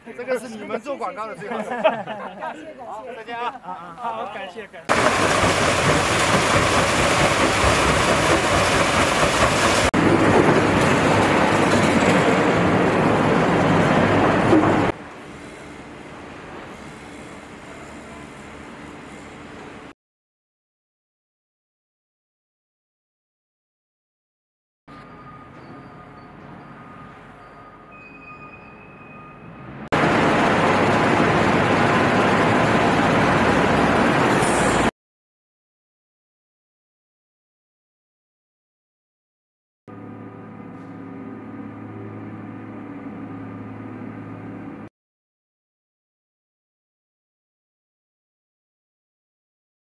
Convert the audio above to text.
这个是你们做广告的最好。好，再见啊！ 好，感谢。